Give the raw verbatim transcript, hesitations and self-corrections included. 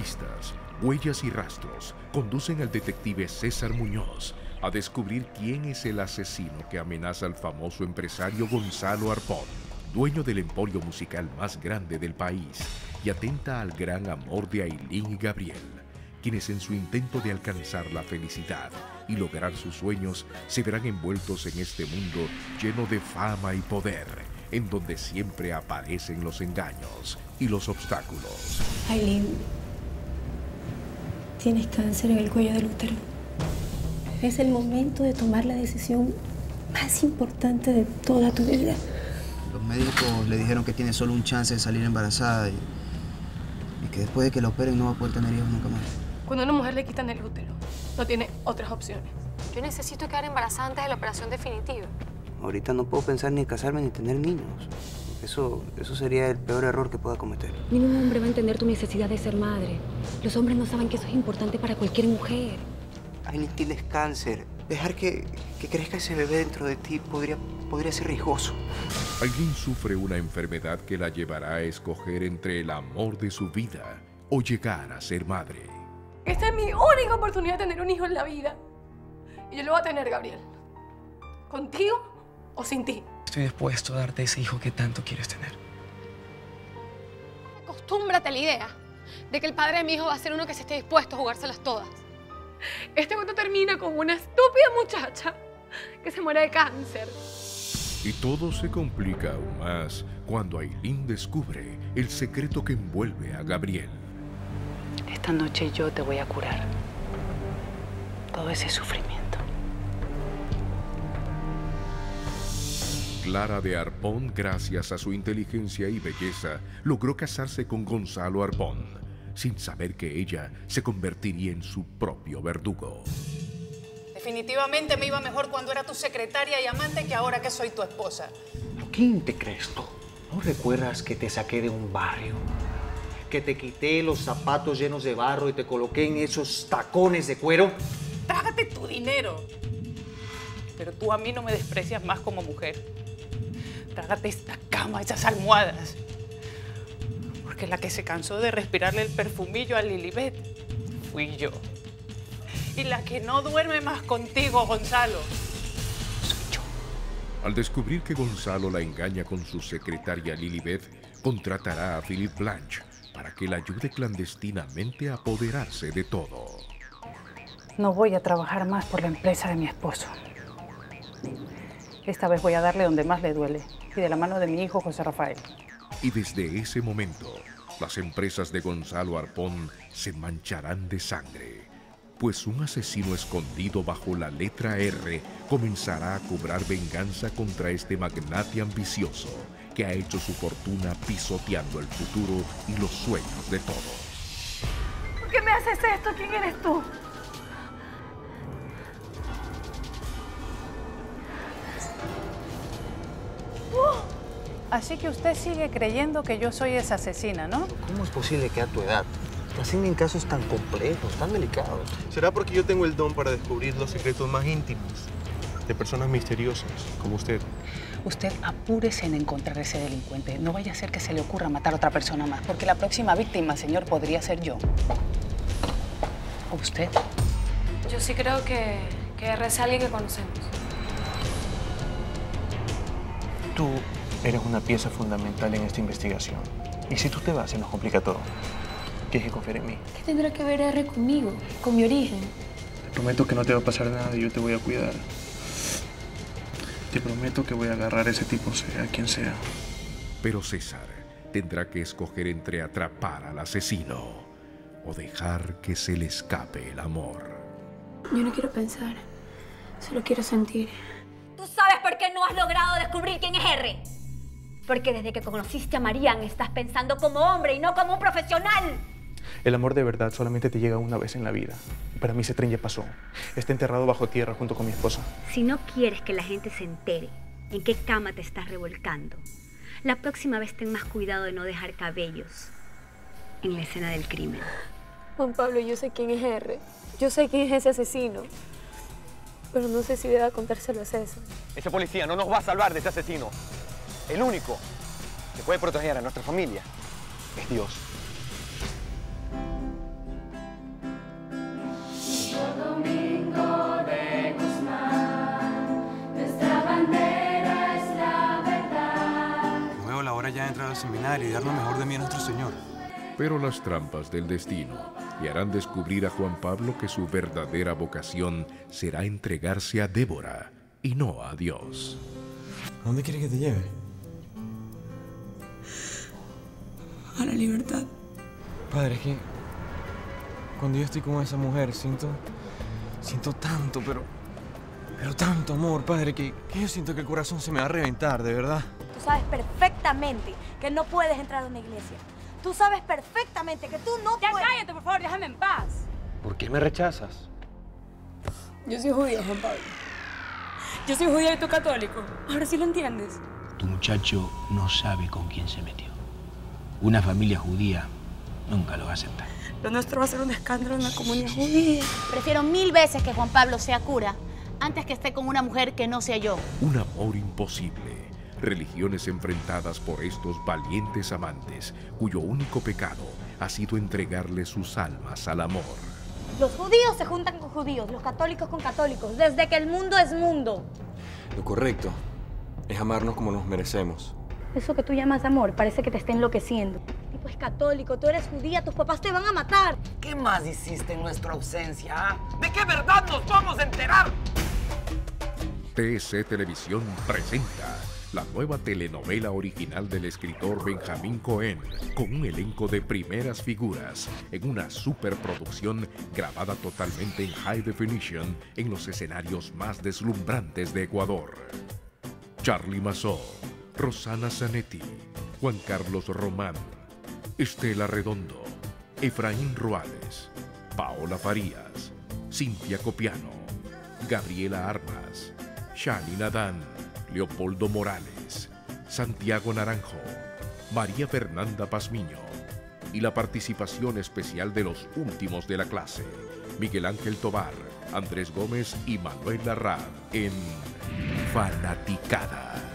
Pistas, huellas y rastros conducen al detective César Muñoz a descubrir quién es el asesino que amenaza al famoso empresario Gonzalo Arpón, dueño del emporio musical más grande del país, y atenta al gran amor de Ailín y Gabriel, quienes en su intento de alcanzar la felicidad y lograr sus sueños se verán envueltos en este mundo lleno de fama y poder, en donde siempre aparecen los engaños y los obstáculos. Ailín, tienes cáncer en el cuello del útero. Es el momento de tomar la decisión más importante de toda tu vida. Los médicos le dijeron que tiene solo un chance de salir embarazada y, y que después de que la operen no va a poder tener hijos nunca más. Cuando a una mujer le quitan el útero, no tiene otras opciones. Yo necesito quedar embarazada antes de la operación definitiva. Ahorita no puedo pensar ni en casarme ni tener niños. Eso, eso sería el peor error que pueda cometer. Ningún hombre va a entender tu necesidad de ser madre. Los hombres no saben que eso es importante para cualquier mujer. Ailín, tienes cáncer. Dejar que, que crezca ese bebé dentro de ti podría, podría ser riesgoso. Ailín sufre una enfermedad que la llevará a escoger entre el amor de su vida o llegar a ser madre. Esta es mi única oportunidad de tener un hijo en la vida. Y yo lo voy a tener, Gabriel. ¿Contigo o sin ti? Estoy dispuesto a darte ese hijo que tanto quieres tener. Acostúmbrate a la idea de que el padre de mi hijo va a ser uno que se esté dispuesto a jugárselas todas. Este cuento termina con una estúpida muchacha que se muere de cáncer. Y todo se complica aún más cuando Ailín descubre el secreto que envuelve a Gabriel. Esta noche yo te voy a curar todo ese sufrimiento. Clara de Arpón, gracias a su inteligencia y belleza, logró casarse con Gonzalo Arpón, sin saber que ella se convertiría en su propio verdugo. Definitivamente me iba mejor cuando era tu secretaria y amante que ahora que soy tu esposa. ¿Quién te crees tú? ¿No recuerdas que te saqué de un barrio? Que te quité los zapatos llenos de barro y te coloqué en esos tacones de cuero. Trágate tu dinero. Pero tú a mí no me desprecias más como mujer. Trágate esta cama, esas almohadas. Porque la que se cansó de respirarle el perfumillo a Lilibet fui yo. Y la que no duerme más contigo, Gonzalo, soy yo. Al descubrir que Gonzalo la engaña con su secretaria Lilibet, contratará a Philippe Blanche para que la ayude clandestinamente a apoderarse de todo. No voy a trabajar más por la empresa de mi esposo. Esta vez voy a darle donde más le duele, y de la mano de mi hijo José Rafael. Y desde ese momento, las empresas de Gonzalo Arpón se mancharán de sangre, pues un asesino escondido bajo la letra R comenzará a cobrar venganza contra este magnate ambicioso que ha hecho su fortuna pisoteando el futuro y los sueños de todos. ¿Por qué me haces esto? ¿Quién eres tú? Así que usted sigue creyendo que yo soy esa asesina, ¿no? ¿Cómo es posible que a tu edad te asignen casos tan complejos, tan delicados? ¿Será porque yo tengo el don para descubrir los secretos más íntimos de personas misteriosas como usted? Usted apúrese en encontrar a ese delincuente. No vaya a ser que se le ocurra matar a otra persona más, porque la próxima víctima, señor, podría ser yo. ¿O usted? Yo sí creo que, que R es alguien que conocemos. Tú eres una pieza fundamental en esta investigación. Y si tú te vas, se nos complica todo. Tienes que confiar en mí. ¿Qué tendrá que ver R conmigo? Con mi origen. Te prometo que no te va a pasar nada y yo te voy a cuidar. Te prometo que voy a agarrar a ese tipo, sea quien sea. Pero César tendrá que escoger entre atrapar al asesino o dejar que se le escape el amor. Yo no quiero pensar, solo quiero sentir. ¿Tú sabes por qué no has logrado descubrir quién es R? Porque desde que conociste a Marian estás pensando como hombre y no como un profesional. El amor de verdad solamente te llega una vez en la vida. Para mí ese tren ya pasó. Está enterrado bajo tierra junto con mi esposa. Si no quieres que la gente se entere en qué cama te estás revolcando, la próxima vez ten más cuidado de no dejar cabellos en la escena del crimen. Juan Pablo, yo sé quién es R. Yo sé quién es ese asesino. Pero no sé si deba contárselo a César. Ese policía no nos va a salvar de ese asesino. El único que puede proteger a nuestra familia es Dios. seminario y dar lo mejor de mí a nuestro Señor. Pero las trampas del destino le harán descubrir a Juan Pablo que su verdadera vocación será entregarse a Débora y no a Dios. ¿A dónde quiere que te lleve? A la libertad. Padre, es que cuando yo estoy con esa mujer siento, siento tanto, pero, pero tanto amor, Padre, que, que yo siento que el corazón se me va a reventar, de verdad. Tú sabes perfectamente que no puedes entrar a una iglesia. Tú sabes perfectamente que tú no Ya puedes... cállate, por favor, déjame en paz. ¿Por qué me rechazas? Yo soy judía, Juan Pablo. Yo soy judía y tú católico. Ahora sí lo entiendes. Tu muchacho no sabe con quién se metió. Una familia judía nunca lo va a aceptar. Lo nuestro va a ser un escándalo en la comunidad judía. Prefiero mil veces que Juan Pablo sea cura antes que esté con una mujer que no sea yo. Un amor imposible. Religiones enfrentadas por estos valientes amantes, cuyo único pecado ha sido entregarle sus almas al amor. Los judíos se juntan con judíos, los católicos con católicos, desde que el mundo es mundo. Lo correcto es amarnos como nos merecemos. Eso que tú llamas amor parece que te está enloqueciendo. El tipo es católico, tú eres judía, tus papás te van a matar. ¿Qué más hiciste en nuestra ausencia? ¿Ah? ¿De qué verdad nos vamos a enterar? T E C Televisión presenta la nueva telenovela original del escritor Benjamín Cohen, con un elenco de primeras figuras en una superproducción grabada totalmente en high definition en los escenarios más deslumbrantes de Ecuador. Charly Mazó, Rosana Zanetti, Juan Carlos Román, Estela Redondo, Efraín Ruales, Paola Farías, Cintia Copiano, Gabriela Armas, Shani Nadán, Leopoldo Morales, Santiago Naranjo, María Fernanda Pazmiño y la participación especial de los últimos de la clase, Miguel Ángel Tobar, Andrés Gómez y Manuel Larraz en Fanaticada.